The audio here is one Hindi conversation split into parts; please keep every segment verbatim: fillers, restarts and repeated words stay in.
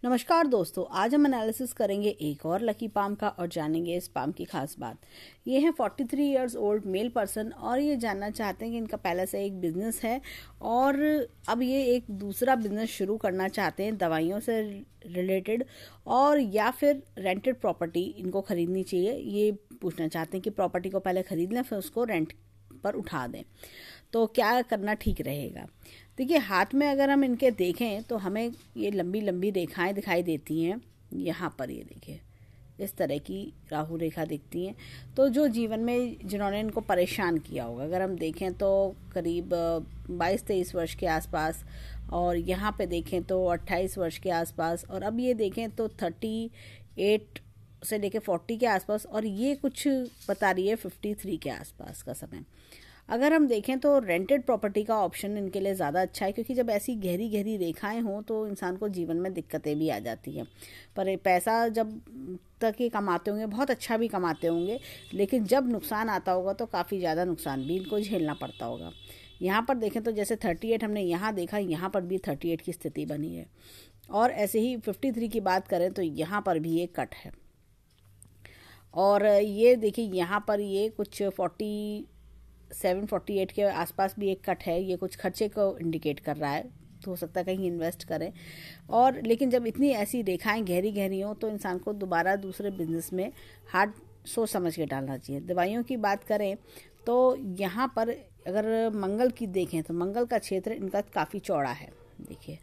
नमस्कार दोस्तों, आज हम एनालिसिस करेंगे एक और लकी पाम का और जानेंगे इस पाम की खास बात। ये है तैंतालीस इयर्स ओल्ड मेल पर्सन और ये जानना चाहते हैं कि इनका पहले से एक बिजनेस है और अब ये एक दूसरा बिजनेस शुरू करना चाहते हैं दवाइयों से रिलेटेड, और या फिर रेंटेड प्रॉपर्टी इनको खरीदनी चाहिए। ये पूछना चाहते हैं कि प्रॉपर्टी को पहले खरीद लें फिर उसको रेंट पर उठा दें, तो क्या करना ठीक रहेगा। देखिए, हाथ में अगर हम इनके देखें तो हमें ये लंबी लंबी रेखाएं दिखाई देती हैं। यहाँ पर ये देखिए इस तरह की राहु रेखा दिखती हैं। तो जो जीवन में जिन्होंने इनको परेशान किया होगा, अगर हम देखें तो करीब बाईस तेईस वर्ष के आसपास, और यहाँ पे देखें तो अट्ठाईस वर्ष के आसपास, और अब ये देखें तो अड़तीस से लेके चालीस के आसपास, और ये कुछ बता रही है तिरेपन के आसपास का समय। अगर हम देखें तो रेंटेड प्रॉपर्टी का ऑप्शन इनके लिए ज़्यादा अच्छा है, क्योंकि जब ऐसी गहरी गहरी रेखाएं हों तो इंसान को जीवन में दिक्कतें भी आ जाती हैं। पर पैसा जब तक ये कमाते होंगे बहुत अच्छा भी कमाते होंगे, लेकिन जब नुकसान आता होगा तो काफ़ी ज़्यादा नुकसान भी इनको झेलना पड़ता होगा। यहाँ पर देखें तो जैसे अड़तीस हमने यहाँ देखा, यहाँ पर भी अड़तीस की स्थिति बनी है, और ऐसे ही तिरेपन की बात करें तो यहाँ पर भी एक कट है। और ये देखिए यहाँ पर ये कुछ फोर्टी सेवन फोर्टी एट के आसपास भी एक कट है। ये कुछ खर्चे को इंडिकेट कर रहा है, तो हो सकता है कहीं इन्वेस्ट करें। और लेकिन जब इतनी ऐसी रेखाएं गहरी गहरी हों तो इंसान को दोबारा दूसरे बिजनेस में हार्ड सोच समझ के डालना चाहिए। दवाइयों की बात करें तो यहाँ पर अगर मंगल की देखें तो मंगल का क्षेत्र इनका काफ़ी चौड़ा है। देखिए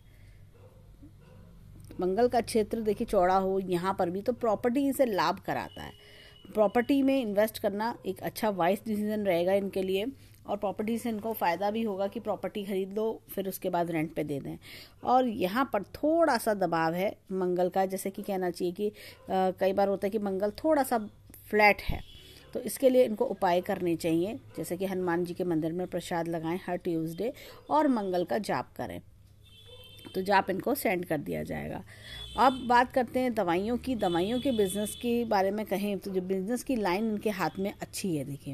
मंगल का क्षेत्र देखिए चौड़ा हो यहाँ पर भी, तो प्रॉपर्टी से लाभ कराता है। प्रॉपर्टी में इन्वेस्ट करना एक अच्छा वाइज डिसीजन रहेगा इनके लिए, और प्रॉपर्टी से इनको फ़ायदा भी होगा कि प्रॉपर्टी खरीद लो फिर उसके बाद रेंट पे दे दें। और यहाँ पर थोड़ा सा दबाव है मंगल का, जैसे कि कहना चाहिए कि आ, कई बार होता है कि मंगल थोड़ा सा फ्लैट है, तो इसके लिए इनको उपाय करने चाहिए, जैसे कि हनुमान जी के मंदिर में प्रसाद लगाएं हर ट्यूसडे और मंगल का जाप करें, तो जाप इनको सेंड कर दिया जाएगा। अब बात करते हैं दवाइयों की। दवाइयों के बिजनेस के बारे में कहें तो जो बिजनेस की लाइन इनके हाथ में अच्छी है। देखिए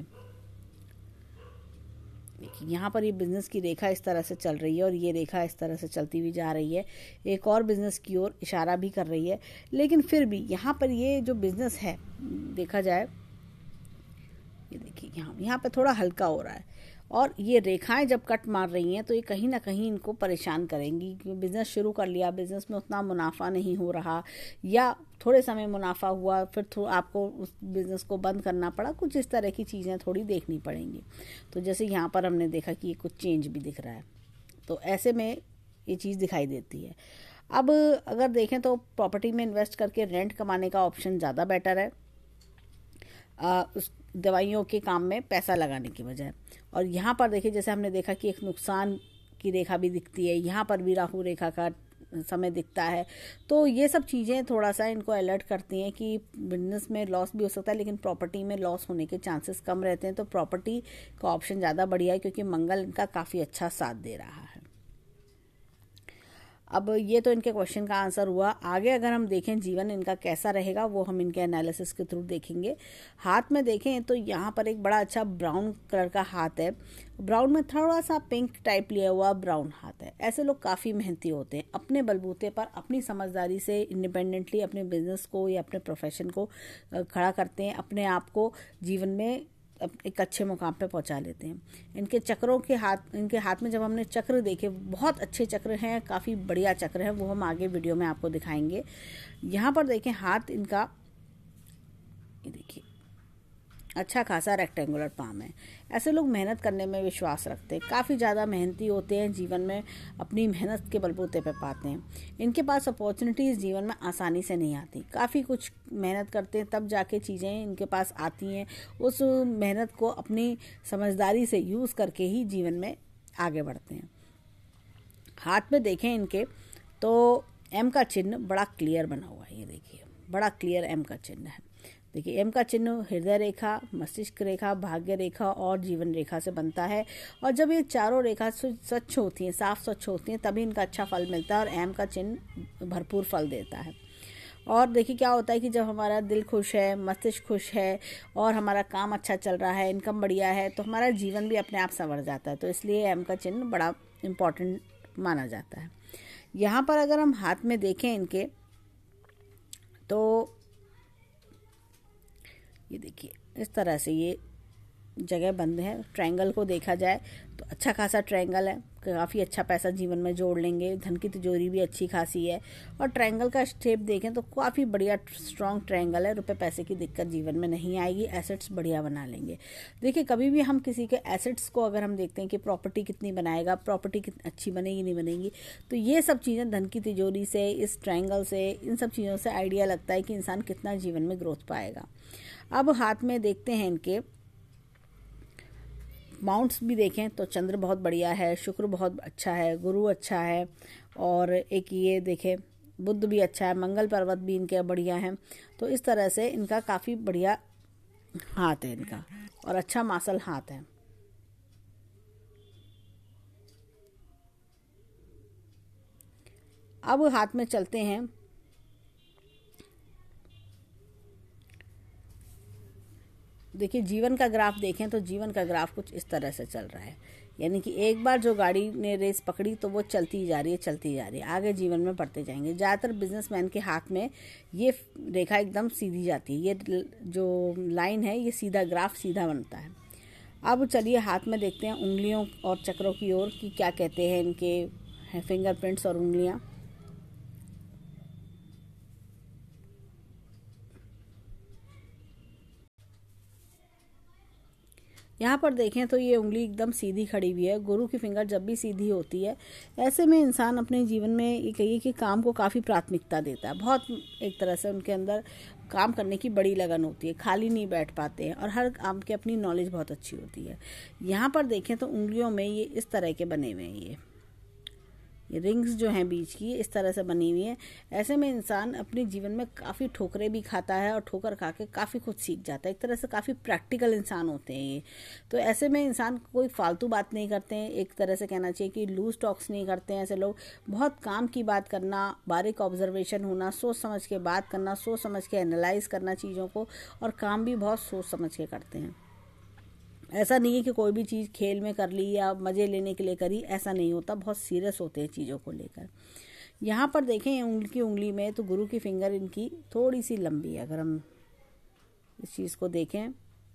देखिए यहाँ पर ये बिजनेस की रेखा इस तरह से चल रही है और ये रेखा इस तरह से चलती हुई जा रही है, एक और बिजनेस की ओर इशारा भी कर रही है। लेकिन फिर भी यहाँ पर ये जो बिजनेस है देखा जाए, ये देखिए यहाँ यहाँ पर थोड़ा हल्का हो रहा है, और ये रेखाएं जब कट मार रही हैं तो ये कहीं ना कहीं इनको परेशान करेंगी। क्योंकि बिज़नेस शुरू कर लिया, बिज़नेस में उतना मुनाफा नहीं हो रहा, या थोड़े समय मुनाफा हुआ फिर थोड़ा आपको उस बिज़नेस को बंद करना पड़ा, कुछ इस तरह की चीज़ें थोड़ी देखनी पड़ेंगी। तो जैसे यहाँ पर हमने देखा कि ये कुछ चेंज भी दिख रहा है, तो ऐसे में ये चीज़ दिखाई देती है। अब अगर देखें तो प्रॉपर्टी में इन्वेस्ट करके रेंट कमाने का ऑप्शन ज़्यादा बेटर है आ, उस दवाइयों के काम में पैसा लगाने की बजाय। और यहाँ पर देखिए जैसे हमने देखा कि एक नुकसान की रेखा भी दिखती है, यहाँ पर भी राहु रेखा का समय दिखता है। तो ये सब चीज़ें थोड़ा सा इनको अलर्ट करती हैं कि बिजनेस में लॉस भी हो सकता है, लेकिन प्रॉपर्टी में लॉस होने के चांसेस कम रहते हैं। तो प्रॉपर्टी का ऑप्शन ज़्यादा बढ़िया है, क्योंकि मंगल इनका काफ़ी अच्छा साथ दे रहा है। अब ये तो इनके क्वेश्चन का आंसर हुआ। आगे अगर हम देखें जीवन इनका कैसा रहेगा वो हम इनके एनालिसिस के थ्रू देखेंगे। हाथ में देखें तो यहाँ पर एक बड़ा अच्छा ब्राउन कलर का हाथ है, ब्राउन में थोड़ा सा पिंक टाइप लिया हुआ ब्राउन हाथ है। ऐसे लोग काफ़ी मेहनती होते हैं, अपने बलबूते पर अपनी समझदारी से इंडिपेंडेंटली अपने बिजनेस को या अपने प्रोफेशन को खड़ा करते हैं, अपने आप को जीवन में एक अच्छे मुकाम पे पहुंचा लेते हैं। इनके चक्रों के हाथ इनके हाथ में जब हमने चक्र देखे, बहुत अच्छे चक्र हैं, काफ़ी बढ़िया चक्र हैं, वो हम आगे वीडियो में आपको दिखाएंगे। यहाँ पर देखें हाथ इनका, ये देखिए अच्छा खासा रेक्टेंगुलर पाम है। ऐसे लोग मेहनत करने में विश्वास रखते हैं, काफ़ी ज़्यादा मेहनती होते हैं, जीवन में अपनी मेहनत के बलबूते पे पाते हैं। इनके पास अपॉर्चुनिटीज़ जीवन में आसानी से नहीं आती, काफ़ी कुछ मेहनत करते हैं तब जाके चीज़ें इनके पास आती हैं। उस मेहनत को अपनी समझदारी से यूज़ करके ही जीवन में आगे बढ़ते हैं। हाथ में देखें इनके तो एम का चिन्ह बड़ा क्लियर बना हुआ है। ये देखिए बड़ा क्लियर एम का चिन्ह है। देखिए एम का चिन्ह हृदय रेखा, मस्तिष्क रेखा, भाग्य रेखा और जीवन रेखा से बनता है, और जब ये चारों रेखा स्वच्छ होती हैं, साफ स्वच्छ होती हैं, तभी इनका अच्छा फल मिलता है और एम का चिन्ह भरपूर फल देता है। और देखिए क्या होता है कि जब हमारा दिल खुश है, मस्तिष्क खुश है और हमारा काम अच्छा चल रहा है, इनकम बढ़िया है, तो हमारा जीवन भी अपने आप संवर जाता है। तो इसलिए एम का चिन्ह बड़ा इम्पॉर्टेंट माना जाता है। यहाँ पर अगर हम हाथ में देखें इनके तो ये देखिए इस तरह से ये जगह बंद है। ट्रायंगल को देखा जाए तो अच्छा खासा ट्रायंगल है, काफ़ी अच्छा पैसा जीवन में जोड़ लेंगे, धन की तिजोरी भी अच्छी खासी है। और ट्रायंगल का शेप देखें तो काफ़ी बढ़िया स्ट्रॉन्ग ट्रायंगल है, रुपए पैसे की दिक्कत जीवन में नहीं आएगी, एसेट्स बढ़िया बना लेंगे। देखिए कभी भी हम किसी के एसेट्स को अगर हम देखते हैं कि प्रॉपर्टी कितनी बनाएगा, प्रॉपर्टी कितनी अच्छी बनेगी नहीं बनेगी, तो ये सब चीज़ें धन की तिजोरी से, इस ट्रायंगल से, इन सब चीज़ों से आइडिया लगता है कि इंसान कितना जीवन में ग्रोथ पाएगा। अब हाथ में देखते हैं इनके माउंट्स भी देखें तो चंद्र बहुत बढ़िया है, शुक्र बहुत अच्छा है, गुरु अच्छा है, और एक ये देखें बुध भी अच्छा है, मंगल पर्वत भी इनके बढ़िया हैं। तो इस तरह से इनका काफ़ी बढ़िया हाथ है इनका, और अच्छा मासल हाथ है। अब हाथ में चलते हैं देखिए जीवन का ग्राफ देखें तो जीवन का ग्राफ कुछ इस तरह से चल रहा है, यानी कि एक बार जो गाड़ी ने रेस पकड़ी तो वो चलती जा रही है चलती जा रही है, आगे जीवन में बढ़ते जाएंगे। ज़्यादातर बिजनेसमैन के हाथ में ये रेखा एकदम सीधी जाती है, ये जो लाइन है ये सीधा ग्राफ सीधा बनता है। अब चलिए हाथ में देखते हैं उंगलियों और चक्रों की ओर कि क्या कहते हैं इनके फिंगरप्रिंट्स और उंगलियां। यहाँ पर देखें तो ये उंगली एकदम सीधी खड़ी हुई है। गुरु की फिंगर जब भी सीधी होती है, ऐसे में इंसान अपने जीवन में ये कहिए कि काम को काफ़ी प्राथमिकता देता है। बहुत एक तरह से उनके अंदर काम करने की बड़ी लगन होती है, खाली नहीं बैठ पाते हैं, और हर काम की अपनी नॉलेज बहुत अच्छी होती है। यहाँ पर देखें तो उंगलियों में ये इस तरह के बने हुए हैं, ये ये रिंग्स जो हैं बीच की इस तरह से बनी हुई है। ऐसे में इंसान अपने जीवन में काफ़ी ठोकरें भी खाता है और ठोकर खा के काफ़ी कुछ सीख जाता है। एक तरह से काफ़ी प्रैक्टिकल इंसान होते हैं ये। तो ऐसे में इंसान कोई फालतू बात नहीं करते हैं, एक तरह से कहना चाहिए कि लूज टॉक्स नहीं करते हैं ऐसे लोग। बहुत काम की बात करना, बारीक ऑब्जर्वेशन होना, सोच समझ के बात करना, सोच समझ के एनालाइज करना चीज़ों को, और काम भी बहुत सोच समझ के करते हैं। ऐसा नहीं है कि कोई भी चीज़ खेल में कर ली या मज़े लेने के लिए करी, ऐसा नहीं होता, बहुत सीरियस होते हैं चीज़ों को लेकर। यहाँ पर देखें उनकी उंगली में तो गुरु की फिंगर इनकी थोड़ी सी लंबी है। अगर हम इस चीज़ को देखें,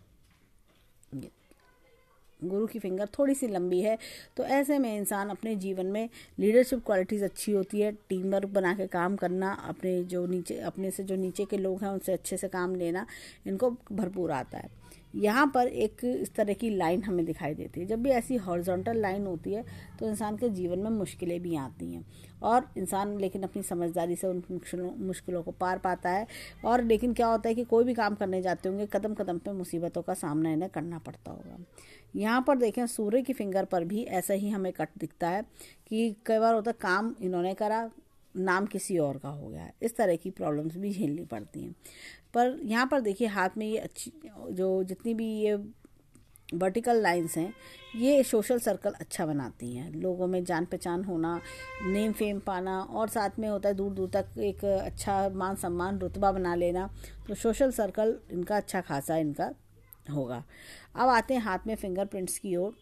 गुरु की फिंगर थोड़ी सी लंबी है। तो ऐसे में इंसान अपने जीवन में लीडरशिप क्वालिटीज़ अच्छी होती है, टीम वर्क बना के काम करना, अपने जो नीचे अपने से जो नीचे के लोग हैं उनसे अच्छे से काम लेना, इनको भरपूर आता है। यहाँ पर एक इस तरह की लाइन हमें दिखाई देती है। जब भी ऐसी हॉरिजॉन्टल लाइन होती है तो इंसान के जीवन में मुश्किलें भी आती हैं, और इंसान लेकिन अपनी समझदारी से उन मुश्किलों मुश्किलों को पार पाता है। और लेकिन क्या होता है कि कोई भी काम करने जाते होंगे, कदम कदम पे मुसीबतों का सामना इन्हें करना पड़ता होगा। यहाँ पर देखें सूर्य की फिंगर पर भी ऐसा ही हमें कट दिखता है कि कई बार होता है काम इन्होंने करा, नाम किसी और का हो गया है। इस तरह की प्रॉब्लम्स भी झेलनी पड़ती हैं। पर यहाँ पर देखिए हाथ में ये अच्छी जो जितनी भी ये वर्टिकल लाइंस हैं, ये सोशल सर्कल अच्छा बनाती हैं, लोगों में जान पहचान होना, नेम फेम पाना, और साथ में होता है दूर दूर तक एक अच्छा मान सम्मान रुतबा बना लेना। तो सोशल सर्कल इनका अच्छा खासा इनका होगा। अब आते हैं हाथ में फिंगरप्रिंट्स की ओर।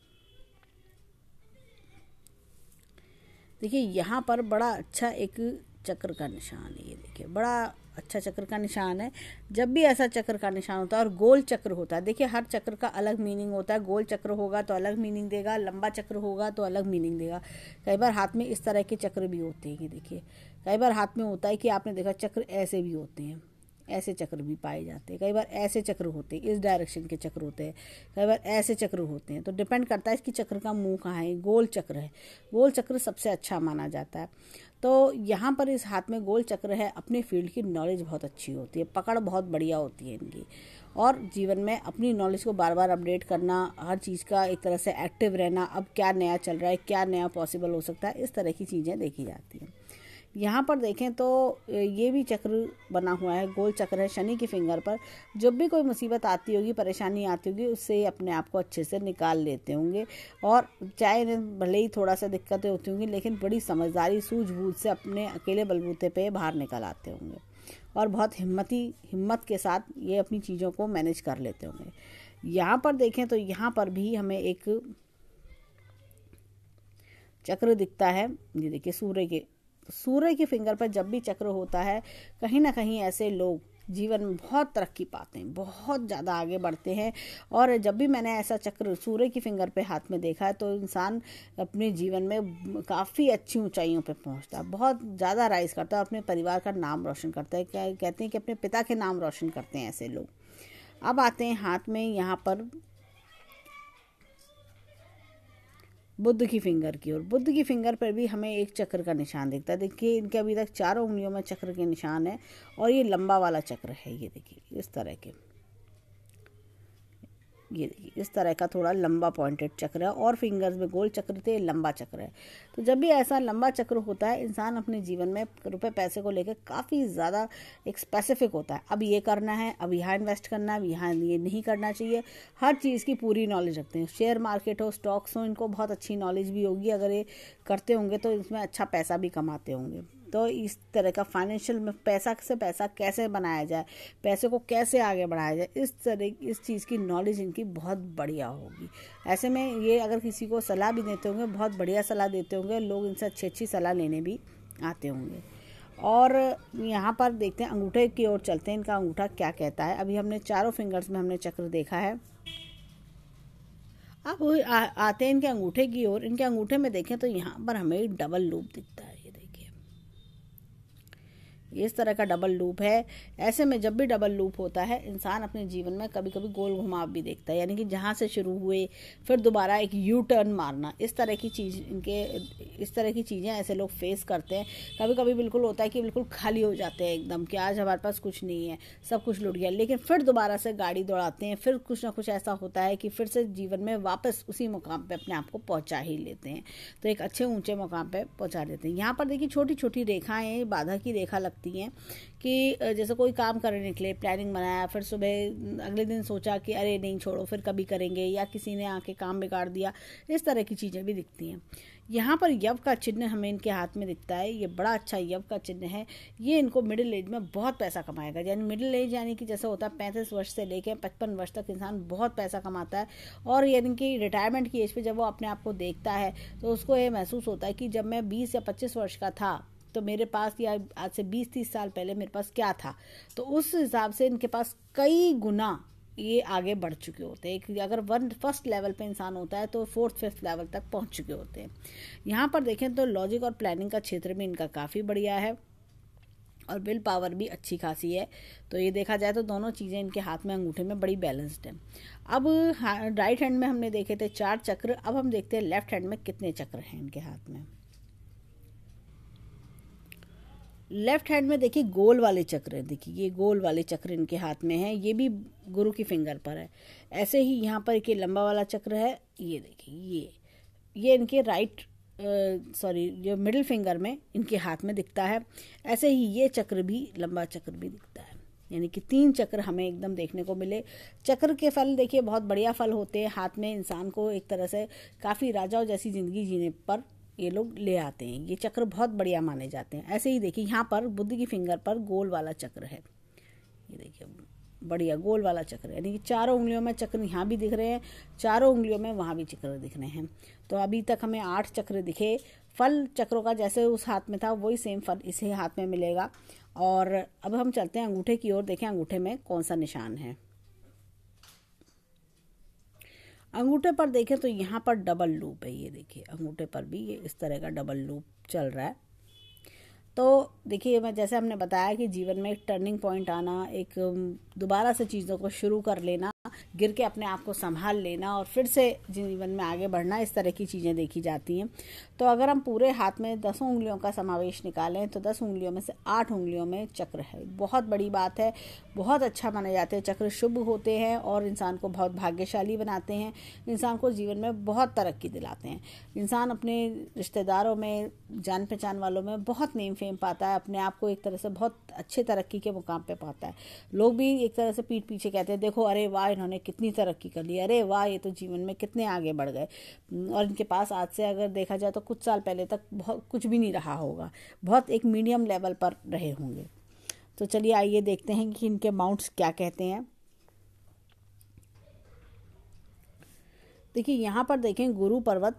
देखिए यहाँ पर बड़ा अच्छा एक चक्र का निशान है, ये देखिए बड़ा अच्छा चक्र का निशान है। जब भी ऐसा चक्र का निशान होता है और गोल चक्र होता है, देखिए हर चक्र का अलग मीनिंग होता है। गोल चक्र होगा तो अलग मीनिंग देगा, लंबा चक्र होगा तो अलग मीनिंग देगा। कई बार हाथ में इस तरह के चक्र भी होते हैं, देखिए कई बार हाथ में होता है कि आपने देखा चक्र ऐसे भी होते हैं, ऐसे चक्र भी पाए जाते हैं। कई बार ऐसे चक्र होते हैं, इस डायरेक्शन के चक्र होते हैं, कई बार ऐसे चक्र होते हैं। तो डिपेंड करता है इसकी चक्र का मुंह कहाँ है। गोल चक्र है, गोल चक्र सबसे अच्छा माना जाता है। तो यहाँ पर इस हाथ में गोल चक्र है। अपने फील्ड की नॉलेज बहुत अच्छी होती है, पकड़ बहुत बढ़िया होती है इनकी, और जीवन में अपनी नॉलेज को बार बार अपडेट करना, हर चीज़ का एक तरह से एक्टिव रहना, अब क्या नया चल रहा है, क्या नया पॉसिबल हो सकता है, इस तरह की चीज़ें देखी जाती हैं। यहाँ पर देखें तो ये भी चक्र बना हुआ है, गोल चक्र है शनि की फिंगर पर। जब भी कोई मुसीबत आती होगी, परेशानी आती होगी, उससे अपने आप को अच्छे से निकाल लेते होंगे, और चाहे भले ही थोड़ा सा दिक्कतें होती होंगी, लेकिन बड़ी समझदारी सूझबूझ से अपने अकेले बलबूते पे बाहर निकल आते होंगे, और बहुत हिम्मती हिम्मत के साथ ये अपनी चीज़ों को मैनेज कर लेते होंगे। यहाँ पर देखें तो यहाँ पर भी हमें एक चक्र दिखता है, ये देखिए सूर्य के सूर्य की फिंगर पर जब भी चक्र होता है, कहीं ना कहीं ऐसे लोग जीवन में बहुत तरक्की पाते हैं, बहुत ज़्यादा आगे बढ़ते हैं। और जब भी मैंने ऐसा चक्र सूर्य की फिंगर पे हाथ में देखा है तो इंसान अपने जीवन में काफ़ी अच्छी ऊंचाइयों पे पहुंचता है, बहुत ज़्यादा राइज करता है, अपने परिवार का नाम रोशन करता है। क्या कहते हैं कि अपने पिता के नाम रोशन करते हैं ऐसे लोग। अब आते हैं हाथ में यहाँ पर बुद्ध की फिंगर की ओर। बुद्ध की फिंगर पर भी हमें एक चक्र का निशान दिखता है। देखिए इनके अभी तक चारों उंगलियों में चक्र के निशान है और ये लंबा वाला चक्र है। ये देखिए इस तरह के, ये देखिए इस तरह का थोड़ा लंबा पॉइंटेड चक्र है और फिंगर्स में गोल चक्र थे, लंबा चक्र है। तो जब भी ऐसा लंबा चक्र होता है, इंसान अपने जीवन में रुपए पैसे को लेकर काफ़ी ज़्यादा एक स्पेसिफिक होता है। अब ये करना है, अब यहाँ इन्वेस्ट करना है, अब यहाँ ये नहीं करना चाहिए। हर चीज़ की पूरी नॉलेज रखते हैं। शेयर मार्केट हो, स्टॉक्स हो, इनको बहुत अच्छी नॉलेज भी होगी। अगर ये करते होंगे तो इसमें अच्छा पैसा भी कमाते होंगे। तो इस तरह का फाइनेंशियल में पैसा से पैसा कैसे बनाया जाए, पैसे को कैसे आगे बढ़ाया जाए, इस तरह इस चीज़ की नॉलेज इनकी बहुत बढ़िया होगी। ऐसे में ये अगर किसी को सलाह भी देते होंगे, बहुत बढ़िया सलाह देते होंगे, लोग इनसे अच्छी अच्छी सलाह लेने भी आते होंगे। और यहाँ पर देखते हैं, अंगूठे की ओर चलते हैं, इनका अंगूठा क्या कहता है। अभी हमने चारों फिंगर्स में हमने चक्र देखा है। अब आ, आते हैं इनके अंगूठे की ओर। इनके अंगूठे में देखें तो यहाँ पर हमें डबल लूप दिखता है। इस तरह का डबल लूप है। ऐसे में जब भी डबल लूप होता है, इंसान अपने जीवन में कभी कभी गोल घुमाव भी देखता है, यानी कि जहाँ से शुरू हुए फिर दोबारा एक यू टर्न मारना, इस तरह की चीज़ इनके इस तरह की चीज़ें ऐसे लोग फेस करते हैं। कभी कभी बिल्कुल होता है कि बिल्कुल खाली हो जाते हैं एकदम, कि आज हमारे पास कुछ नहीं है, सब कुछ लुट गया, लेकिन फिर दोबारा से गाड़ी दौड़ाते हैं। फिर कुछ ना कुछ ऐसा होता है कि फिर से जीवन में वापस उसी मुकाम पर अपने आप को पहुँचा ही लेते हैं, तो एक अच्छे ऊँचे मुकाम पर पहुँचा देते हैं। यहाँ पर देखिए छोटी छोटी रेखाएँ, बाधा की रेखा लगती हैं कि जैसे कोई काम करने निकले, प्लानिंग बनाया, फिर सुबह अगले दिन सोचा कि अरे नहीं छोड़ो फिर कभी करेंगे, या किसी ने आके काम बिगाड़ दिया, इस तरह की चीज़ें भी दिखती हैं। यहाँ पर यव का चिन्ह हमें इनके हाथ में दिखता है। ये बड़ा अच्छा यव का चिन्ह है। ये इनको मिडिल एज में बहुत पैसा कमाएगा। यानी मिडिल एज यानी कि जैसे होता है पैंतीस वर्ष से लेकर पचपन वर्ष तक इंसान बहुत पैसा कमाता है। और यानी कि रिटायरमेंट की एज पे जब वो अपने आप को देखता है तो उसको ये महसूस होता है कि जब मैं बीस या पच्चीस वर्ष का था तो मेरे पास, या आज से बीस तीस साल पहले मेरे पास क्या था, तो उस हिसाब से इनके पास कई गुना ये आगे बढ़ चुके होते हैं। अगर वन फर्स्ट लेवल पे इंसान होता है तो फोर्थ फिफ्थ लेवल तक पहुंच चुके होते हैं। यहाँ पर देखें तो लॉजिक और प्लानिंग का क्षेत्र में इनका काफ़ी बढ़िया है और विल पावर भी अच्छी खासी है। तो ये देखा जाए तो दोनों चीज़ें इनके हाथ में अंगूठे में बड़ी बैलेंस्ड है। अब राइट हैंड में हमने देखे थे चार चक्र, अब हम देखते हैं लेफ्ट हैंड में कितने चक्र हैं इनके हाथ में। लेफ्ट हैंड में देखिए गोल वाले चक्र हैं। देखिए ये गोल वाले चक्र इनके हाथ में है, ये भी गुरु की फिंगर पर है। ऐसे ही यहाँ पर एक लंबा वाला चक्र है, ये देखिए ये ये इनके राइट सॉरी जो मिडिल फिंगर में इनके हाथ में दिखता है। ऐसे ही ये चक्र भी, लंबा चक्र भी दिखता है। यानी कि तीन चक्र हमें एकदम देखने को मिले। चक्र के फल देखिए बहुत बढ़िया फल होते हैं, हाथ में इंसान को एक तरह से काफ़ी राजाओं जैसी ज़िंदगी जीने पर ये लोग ले आते हैं। ये चक्र बहुत बढ़िया माने जाते हैं। ऐसे ही देखिए यहाँ पर बुद्ध की फिंगर पर गोल वाला चक्र है, ये देखिए बढ़िया गोल वाला चक्र, यानी कि चारों उंगलियों में चक्र यहाँ भी दिख रहे हैं, चारों उंगलियों में वहाँ भी चक्र दिख रहे हैं। तो अभी तक हमें आठ चक्र दिखे। फल चक्रों का जैसे उस हाथ में था वही सेम फल इसे हाथ में मिलेगा। और अब हम चलते हैं अंगूठे की ओर, देखें अंगूठे में कौन सा निशान है। अंगूठे पर देखें तो यहाँ पर डबल लूप है। ये देखिए अंगूठे पर भी ये इस तरह का डबल लूप चल रहा है। तो देखिए मैं जैसे हमने बताया कि जीवन में एक टर्निंग पॉइंट आना, एक दोबारा से चीज़ों को शुरू कर लेना, गिर के अपने आप को संभाल लेना और फिर से जीवन में आगे बढ़ना, इस तरह की चीज़ें देखी जाती हैं। तो अगर हम पूरे हाथ में दसों उंगलियों का समावेश निकालें तो दस उंगलियों में से आठ उंगलियों में चक्र है। बहुत बड़ी बात है, बहुत अच्छा माने जाते हैं। चक्र शुभ होते हैं और इंसान को बहुत भाग्यशाली बनाते हैं, इंसान को जीवन में बहुत तरक्की दिलाते हैं। इंसान अपने रिश्तेदारों में, जान पहचान वालों में बहुत नेम फेम पाता है, अपने आप को एक तरह से बहुत अच्छे तरक्की के मुकाम पे पाता है। लोग भी एक तरह से पीठ पीछे कहते हैं देखो अरे वाह इन्होंने कितनी तरक्की कर ली, अरे वाह ये तो जीवन में कितने आगे बढ़ गए। और इनके पास आज से अगर देखा जाए तो कुछ साल पहले तक बहुत कुछ भी नहीं रहा होगा, बहुत एक मीडियम लेवल पर रहे होंगे। तो चलिए आइए देखते हैं कि इनके माउंट्स क्या कहते हैं। देखिए यहाँ पर देखें गुरु पर्वत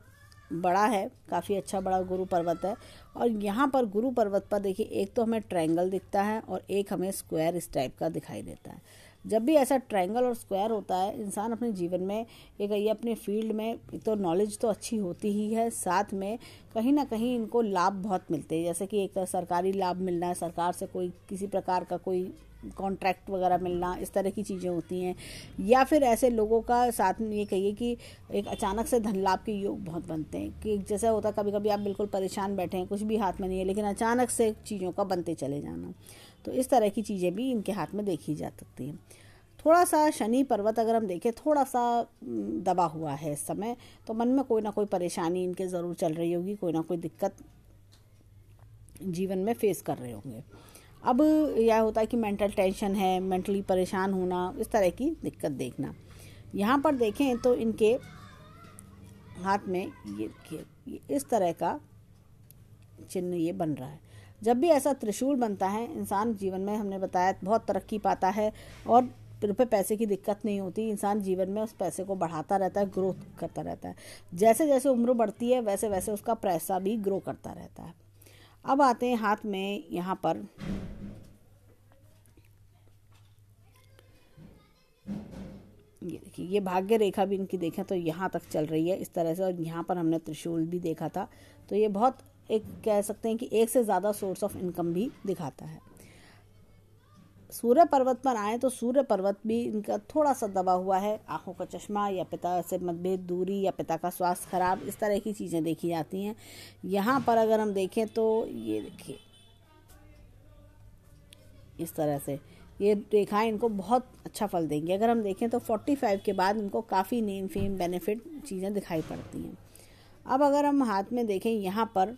बड़ा है, काफ़ी अच्छा बड़ा गुरु पर्वत है। और यहाँ पर गुरु पर्वत पर देखिए एक तो हमें ट्रायंगल दिखता है और एक हमें स्क्वायर इस टाइप का दिखाई देता है। जब भी ऐसा ट्रायंगल और स्क्वायर होता है, इंसान अपने जीवन में एक ये अपने फील्ड में तो नॉलेज तो अच्छी होती ही है, साथ में कहीं ना कहीं इनको लाभ बहुत मिलते हैं। जैसे कि एक तो सरकारी लाभ मिलना है, सरकार से कोई किसी प्रकार का कोई कॉन्ट्रैक्ट वगैरह मिलना, इस तरह की चीज़ें होती हैं। या फिर ऐसे लोगों का साथ में ये कहिए कि एक अचानक से धन लाभ के योग बहुत बनते हैं कि जैसे होता है कभी कभी आप बिल्कुल परेशान बैठे हैं, कुछ भी हाथ में नहीं है, लेकिन अचानक से चीज़ों का बनते चले जाना, तो इस तरह की चीज़ें भी इनके हाथ में देखी जा सकती हैं। थोड़ा सा शनि पर्वत अगर हम देखें, थोड़ा सा दबा हुआ है इस समय, तो मन में कोई ना कोई परेशानी इनके ज़रूर चल रही होगी, कोई ना कोई दिक्कत जीवन में फेस कर रहे होंगे। अब यह होता है कि मेंटल टेंशन है, मेंटली परेशान होना, इस तरह की दिक्कत देखना। यहाँ पर देखें तो इनके हाथ में ये देखिए इस तरह का चिन्ह ये बन रहा है। जब भी ऐसा त्रिशूल बनता है, इंसान जीवन में हमने बताया बहुत तरक्की पाता है और रुपये पैसे की दिक्कत नहीं होती। इंसान जीवन में उस पैसे को बढ़ाता रहता है, ग्रोथ करता रहता है। जैसे जैसे उम्र बढ़ती है वैसे वैसे उसका पैसा भी ग्रो करता रहता है। अब आते हैं हाथ में, यहाँ पर ये देखिए ये भाग्य रेखा भी इनकी देखें तो यहाँ तक चल रही है इस तरह से, और यहाँ पर हमने त्रिशूल भी देखा था। तो ये बहुत एक कह सकते हैं कि एक से ज़्यादा सोर्स ऑफ इनकम भी दिखाता है। सूर्य पर्वत पर आए तो सूर्य पर्वत भी इनका थोड़ा सा दबा हुआ है। आंखों का चश्मा या पिता से मतभेद, दूरी या पिता का स्वास्थ्य खराब, इस तरह की चीज़ें देखी जाती हैं। यहाँ पर अगर हम देखें तो ये देखिए इस तरह से ये रेखाएं इनको बहुत अच्छा फल देंगी। अगर हम देखें तो पैंतालीस के बाद इनको काफ़ी नेम फेम बेनिफिट चीज़ें दिखाई पड़ती हैं। अब अगर हम हाथ में देखें, यहाँ पर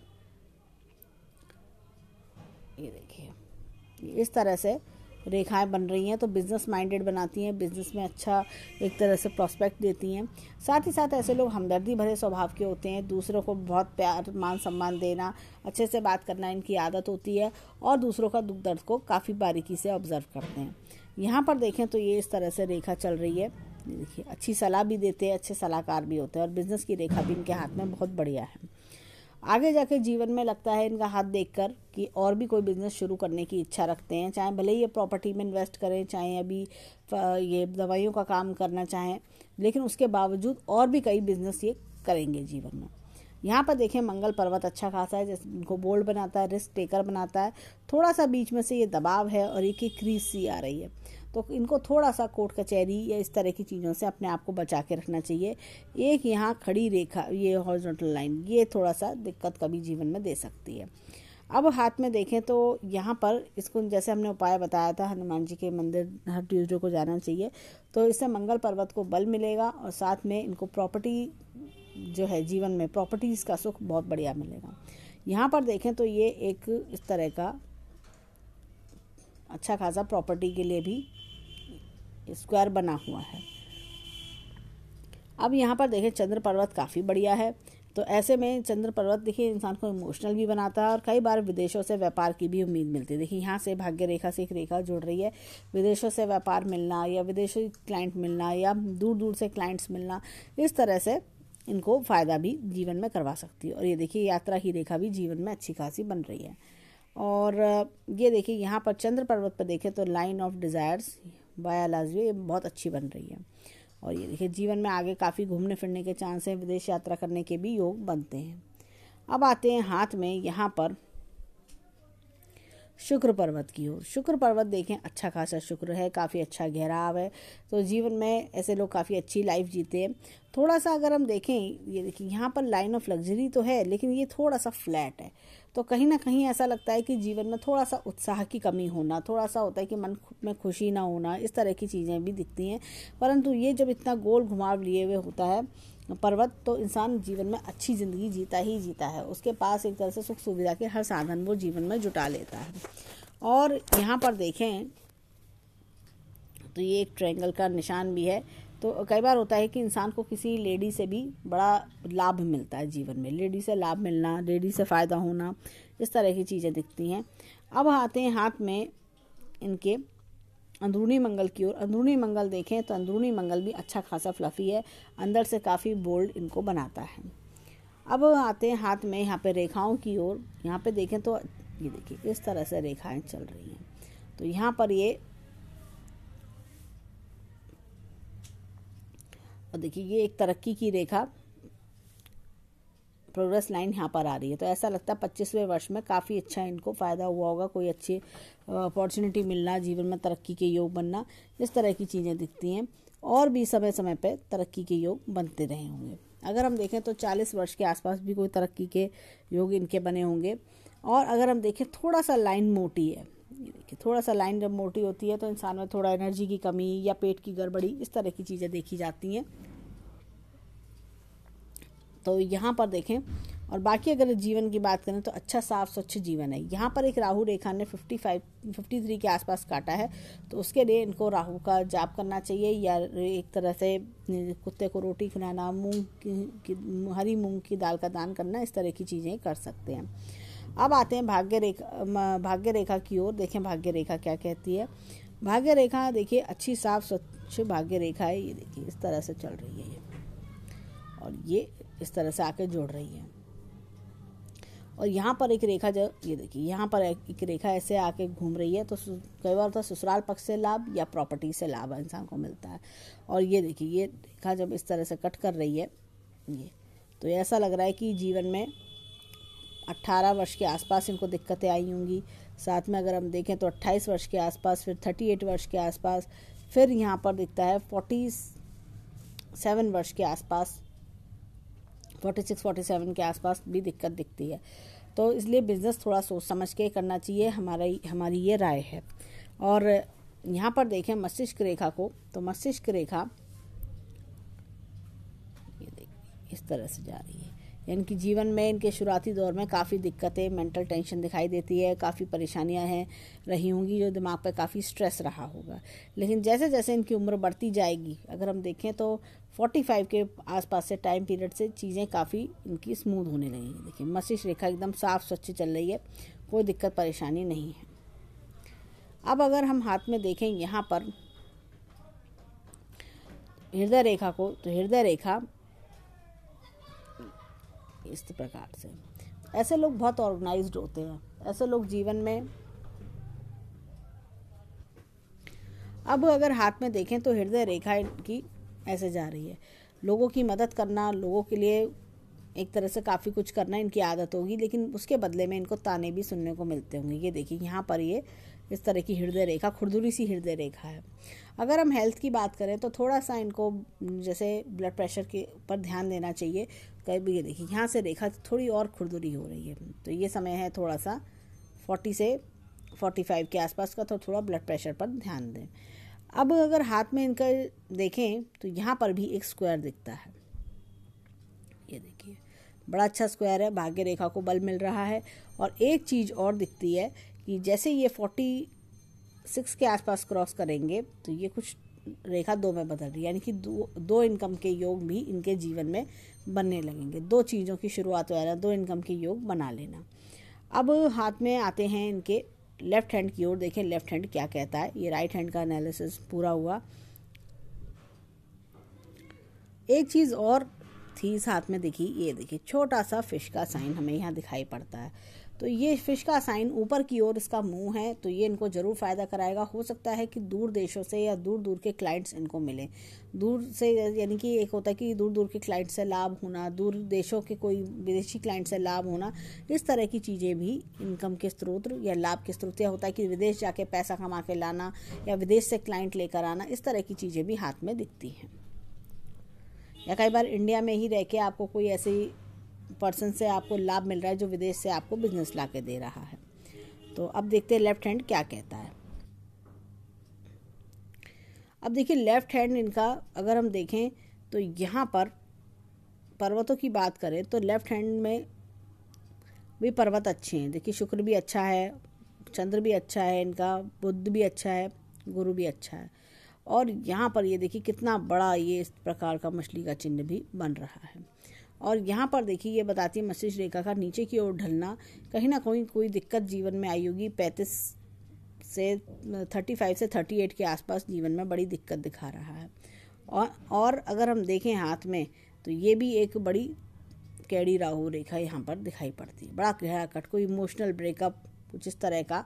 ये देखिए इस तरह से रेखाएं बन रही हैं, तो बिज़नेस माइंडेड बनाती हैं, बिज़नेस में अच्छा एक तरह से प्रॉस्पेक्ट देती हैं। साथ ही साथ ऐसे लोग हमदर्दी भरे स्वभाव के होते हैं, दूसरों को बहुत प्यार मान सम्मान देना, अच्छे से बात करना इनकी आदत होती है और दूसरों का दुख दर्द को काफ़ी बारीकी से ऑब्जर्व करते हैं। यहाँ पर देखें तो ये इस तरह से रेखा चल रही है। देखिए अच्छी सलाह भी देते हैं, अच्छे सलाहकार भी होते हैं और बिज़नेस की रेखा भी इनके हाथ में बहुत बढ़िया है। आगे जाके जीवन में लगता है इनका हाथ देखकर कि और भी कोई बिज़नेस शुरू करने की इच्छा रखते हैं, चाहे भले ही ये प्रॉपर्टी में इन्वेस्ट करें, चाहे अभी ये दवाइयों का काम करना चाहें, लेकिन उसके बावजूद और भी कई बिज़नेस ये करेंगे जीवन में। यहाँ पर देखें मंगल पर्वत अच्छा खासा है, जैसे इनको बोल्ड बनाता है, रिस्क टेकर बनाता है। थोड़ा सा बीच में से ये दबाव है और एक एक क्रीज सी आ रही है, तो इनको थोड़ा सा कोर्ट कचहरी या इस तरह की चीज़ों से अपने आप को बचा के रखना चाहिए। एक यहाँ खड़ी रेखा, ये हॉरिजॉन्टल लाइन, ये थोड़ा सा दिक्कत कभी जीवन में दे सकती है। अब हाथ में देखें तो यहाँ पर इसको जैसे हमने उपाय बताया था, हनुमान जी के मंदिर हर ट्यूसडे को जाना चाहिए, तो इससे मंगल पर्वत को बल मिलेगा और साथ में इनको प्रॉपर्टी जो है जीवन में प्रॉपर्टीज़ का सुख बहुत बढ़िया मिलेगा। यहाँ पर देखें तो ये एक इस तरह का अच्छा खासा प्रॉपर्टी के लिए भी स्क्वायर बना हुआ है। अब यहाँ पर देखें चंद्र पर्वत काफ़ी बढ़िया है, तो ऐसे में चंद्र पर्वत देखिए इंसान को इमोशनल भी बनाता है और कई बार विदेशों से व्यापार की भी उम्मीद मिलती है। देखिए यहाँ से भाग्य रेखा से एक रेखा जुड़ रही है, विदेशों से व्यापार मिलना या विदेशी क्लाइंट मिलना या दूर दूर से क्लाइंट्स मिलना, इस तरह से इनको फ़ायदा भी जीवन में करवा सकती है। और ये देखिए यात्रा की रेखा भी जीवन में अच्छी खासी बन रही है। और ये देखिए यहाँ पर चंद्र पर्वत पर देखें तो लाइन ऑफ डिज़ायर्स बाया लाजवी ये बहुत अच्छी बन रही है। और ये देखिए जीवन में आगे काफ़ी घूमने फिरने के चांस हैं, विदेश यात्रा करने के भी योग बनते हैं। अब आते हैं हाथ में, यहाँ पर शुक्र पर्वत की ओर। शुक्र पर्वत देखें अच्छा खासा शुक्र है, काफ़ी अच्छा गहराव है, तो जीवन में ऐसे लोग काफ़ी अच्छी लाइफ जीते हैं। थोड़ा सा अगर हम देखें, ये देखिए यहाँ पर लाइन ऑफ लग्जरी तो है लेकिन ये थोड़ा सा फ्लैट है, तो कहीं ना कहीं ऐसा लगता है कि जीवन में थोड़ा सा उत्साह की कमी होना, थोड़ा सा होता है कि मन में खुशी ना होना, इस तरह की चीज़ें भी दिखती हैं। परंतु ये जब इतना गोल घुमाव लिए हुए होता है पर्वत, तो इंसान जीवन में अच्छी ज़िंदगी जीता ही जीता है। उसके पास एक तरह से सुख सुविधा के हर साधन वो जीवन में जुटा लेता है। और यहाँ पर देखें तो ये एक ट्रायंगल का निशान भी है, तो कई बार होता है कि इंसान को किसी लेडी से भी बड़ा लाभ मिलता है जीवन में, लेडी से लाभ मिलना, लेडी से फ़ायदा होना, इस तरह की चीज़ें दिखती हैं। अब आते हैं हाथ में इनके अंदरूनी मंगल की ओर। अंदरूनी मंगल देखें तो अंदरूनी मंगल भी अच्छा खासा फ्लफ़ी है, अंदर से काफ़ी बोल्ड इनको बनाता है। अब आते हैं हाथ में यहाँ पे रेखाओं की ओर। यहाँ पे देखें तो ये देखिए इस तरह से रेखाएं चल रही हैं। तो यहाँ पर ये और देखिए ये एक तरक्की की रेखा, प्रोग्रेस लाइन यहाँ पर आ रही है। तो ऐसा लगता है पच्चीसवें वर्ष में काफ़ी अच्छा इनको फ़ायदा हुआ होगा, कोई अच्छी अपॉर्चुनिटी मिलना, जीवन में तरक्की के योग बनना, इस तरह की चीज़ें दिखती हैं। और भी समय समय पे तरक्की के योग बनते रहे होंगे। अगर हम देखें तो चालीस वर्ष के आसपास भी कोई तरक्की के योग इनके बने होंगे। और अगर हम देखें थोड़ा सा लाइन मोटी है, ये देखिए थोड़ा सा लाइन जब मोटी होती है तो इंसान में थोड़ा एनर्जी की कमी या पेट की गड़बड़ी, इस तरह की चीज़ें देखी जाती हैं। तो यहाँ पर देखें, और बाकी अगर जीवन की बात करें तो अच्छा साफ स्वच्छ जीवन है। यहाँ पर एक राहु रेखा ने पचपन तिरेपन के आसपास काटा है, तो उसके लिए इनको राहु का जाप करना चाहिए, या एक तरह से कुत्ते को रोटी खिलाना, मूंग की, की हरी मूंग की दाल का दान करना, इस तरह की चीज़ें कर सकते हैं। अब आते हैं भाग्य रेखा भाग्य रेखा की ओर। देखें भाग्य रेखा क्या कहती है। भाग्य रेखा देखिए अच्छी साफ स्वच्छ भाग्य रेखा है। ये देखिए इस तरह से चल रही है ये, और ये इस तरह से आके जोड़ रही है। और यहाँ पर एक रेखा जो ये देखिए यहाँ पर एक रेखा ऐसे आके घूम रही है। तो कई बार तो ससुराल पक्ष से लाभ या प्रॉपर्टी से लाभ इंसान को मिलता है। और ये देखिए ये रेखा जब इस तरह से कट कर रही है ये, तो ऐसा लग रहा है कि जीवन में अट्ठारह वर्ष के आसपास इनको दिक्कतें आई होंगी। साथ में अगर हम देखें तो अट्ठाईस वर्ष के आसपास, फिर अड़तीस वर्ष के आसपास, फिर यहाँ पर दिखता है सैंतालीस वर्ष के आसपास, छियालीस सैंतालीस के आसपास भी दिक्कत दिखती है। तो इसलिए बिज़नेस थोड़ा सोच समझ के करना चाहिए, हमारा हमारी ये राय है। और यहाँ पर देखें मस्तिष्क रेखा को, तो मस्तिष्क रेखा ये देखिए इस तरह से जा रही है। यानी कि जीवन में इनके शुरुआती दौर में काफ़ी दिक्कतें, मेंटल टेंशन दिखाई देती है, काफ़ी परेशानियां हैं रही होंगी, जो दिमाग पे काफ़ी स्ट्रेस रहा होगा। लेकिन जैसे जैसे इनकी उम्र बढ़ती जाएगी, अगर हम देखें तो पैंतालीस के आसपास से टाइम पीरियड से चीज़ें काफ़ी इनकी स्मूथ होने लगेंगी। देखिए मस्तिष्क रेखा एकदम साफ स्वच्छ चल रही है, कोई दिक्कत परेशानी नहीं है। अब अगर हम हाथ में देखें यहाँ पर हृदय रेखा को, तो हृदय रेखा इस प्रकार से, ऐसे लोग बहुत ऑर्गेनाइज्ड होते हैं। ऐसे लोग जीवन में, अब अगर हाथ में देखें तो हृदय रेखा इनकी ऐसे जा रही है। लोगों की मदद करना, लोगों के लिए एक तरह से काफ़ी कुछ करना इनकी आदत होगी, लेकिन उसके बदले में इनको ताने भी सुनने को मिलते होंगे। ये देखिए यहाँ पर ये इस तरह की हृदय रेखा, खुरदुरी सी हृदय रेखा है। अगर हम हेल्थ की बात करें तो थोड़ा सा इनको जैसे ब्लड प्रेशर के ऊपर ध्यान देना चाहिए। कभी ये देखिए यहाँ से रेखा थोड़ी और खुरदुरी हो रही है, तो ये समय है थोड़ा सा चालीस से पैंतालीस के आसपास का, तो थोड़ा ब्लड प्रेशर पर ध्यान दें। अब अगर हाथ में इनका देखें तो यहाँ पर भी एक स्क्वायर दिखता है। ये देखिए बड़ा अच्छा स्क्वायर है, भाग्य रेखा को बल मिल रहा है। और एक चीज़ और दिखती है कि जैसे ये छियालीस के आसपास क्रॉस करेंगे तो ये कुछ रेखा दो में बदल रही है, यानी कि दो दो इनकम के योग भी इनके जीवन में बनने लगेंगे। दो चीज़ों की शुरुआत हो जाना, दो इनकम के योग बना लेना। अब हाथ में आते हैं इनके लेफ्ट हैंड की ओर। देखें लेफ्ट हैंड क्या कहता है। ये राइट हैंड का एनालिसिस पूरा हुआ। एक चीज़ और थी इस हाथ में, देखी ये देखिए छोटा सा फिश का साइन हमें यहाँ दिखाई पड़ता है। तो ये फिश का साइन ऊपर की ओर इसका मुंह है, तो ये इनको ज़रूर फ़ायदा कराएगा। हो सकता है कि दूर देशों से या दूर दूर के क्लाइंट्स इनको मिलें। दूर से यानी कि एक होता है कि दूर दूर के क्लाइंट से लाभ होना, दूर देशों के कोई विदेशी क्लाइंट से लाभ होना, इस तरह की चीज़ें भी इनकम के स्रोत या लाभ के स्रोत। या होता है कि विदेश जाके पैसा कमा के लाना या विदेश से क्लाइंट लेकर आना, इस तरह की चीज़ें भी हाथ में दिखती हैं। या कई बार इंडिया में ही रह के आपको कोई ऐसी पर्सन से आपको लाभ मिल रहा है जो विदेश से आपको बिजनेस ला के दे रहा है। तो अब देखते हैं लेफ्ट हैंड क्या कहता है। अब देखिए लेफ्ट हैंड इनका अगर हम देखें तो यहाँ पर पर्वतों की बात करें तो लेफ्ट हैंड में भी पर्वत अच्छे हैं। देखिए शुक्र भी अच्छा है, चंद्र भी अच्छा है, इनका बुध भी अच्छा है, गुरु भी अच्छा है। और यहाँ पर ये देखिए कितना बड़ा ये इस प्रकार का मछली का चिन्ह भी बन रहा है। और यहाँ पर देखिए ये बताती है मस्तिष्क रेखा का नीचे की ओर ढलना, कहीं ना कहीं कोई दिक्कत जीवन में आई होगी। पैंतीस से पैंतीस से अड़तीस के आसपास जीवन में बड़ी दिक्कत दिखा रहा है। और और अगर हम देखें हाथ में तो ये भी एक बड़ी कैडी राहु रेखा यहाँ पर दिखाई पड़ती है। बड़ा गहरा कट, कोई इमोशनल ब्रेकअप कुछ इस तरह का,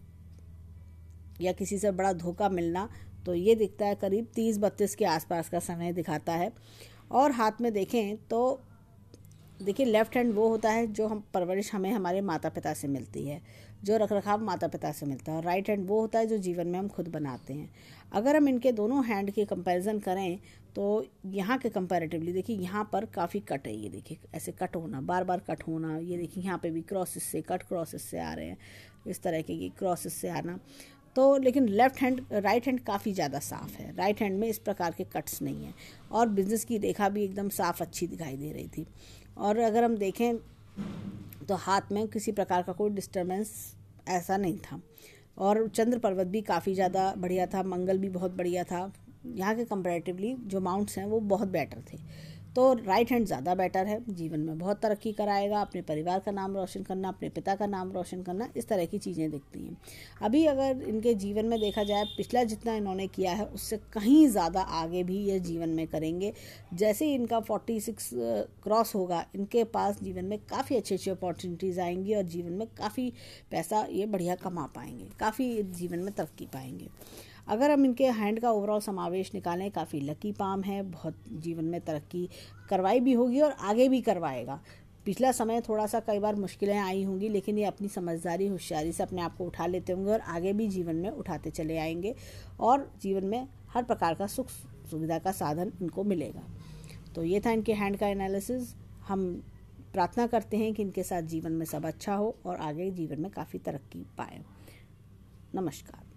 या किसी से बड़ा धोखा मिलना, तो ये दिखता है करीब तीस बत्तीस के आसपास का समय दिखाता है। और हाथ में देखें तो देखिए लेफ्ट हैंड वो होता है जो हम परवरिश हमें हमारे माता पिता से मिलती है, जो रख रखाव माता पिता से मिलता है, और राइट हैंड वो होता है जो जीवन में हम खुद बनाते हैं। अगर हम इनके दोनों हैंड की कंपैरिजन करें तो यहाँ के कंपैरेटिवली देखिए यहाँ पर काफ़ी कट है, ये देखिए ऐसे कट होना, बार बार कट होना, ये देखिए यहाँ पे भी क्रॉसेस से कट क्रॉसेस से आ रहे हैं, इस तरह के ये क्रॉसेस से आना। तो लेकिन लेफ्ट हैंड राइट हैंड काफ़ी ज़्यादा साफ़ है, राइट हैंड में इस प्रकार के कट्स नहीं हैं, और बिजनेस की रेखा भी एकदम साफ़ अच्छी दिखाई दे रही थी। और अगर हम देखें तो हाथ में किसी प्रकार का कोई डिस्टर्बेंस ऐसा नहीं था, और चंद्र पर्वत भी काफ़ी ज़्यादा बढ़िया था, मंगल भी बहुत बढ़िया था। यहाँ के कंपैरेटिवली जो माउंट्स हैं वो बहुत बेटर थे। तो राइट हैंड ज़्यादा बेटर है, जीवन में बहुत तरक्की कराएगा, अपने परिवार का नाम रोशन करना, अपने पिता का नाम रोशन करना, इस तरह की चीज़ें दिखती हैं। अभी अगर इनके जीवन में देखा जाए, पिछला जितना इन्होंने किया है उससे कहीं ज़्यादा आगे भी ये जीवन में करेंगे। जैसे ही इनका छियालीस क्रॉस होगा, इनके पास जीवन में काफ़ी अच्छी अच्छी अपॉर्चुनिटीज़ आएंगी, और जीवन में काफ़ी पैसा ये बढ़िया कमा पाएंगे, काफ़ी जीवन में तरक्की पाएंगे। अगर हम इनके हैंड का ओवरऑल समावेश निकालें, काफ़ी लकी पाम है, बहुत जीवन में तरक्की करवाई भी होगी और आगे भी करवाएगा। पिछला समय थोड़ा सा कई बार मुश्किलें आई होंगी, लेकिन ये अपनी समझदारी होशियारी से अपने आप को उठा लेते होंगे, और आगे भी जीवन में उठाते चले आएंगे, और जीवन में हर प्रकार का सुख सुविधा का साधन इनको मिलेगा। तो ये था इनके हैंड का एनालिसिस। हम प्रार्थना करते हैं कि इनके साथ जीवन में सब अच्छा हो और आगे जीवन में काफ़ी तरक्की पाए। नमस्कार।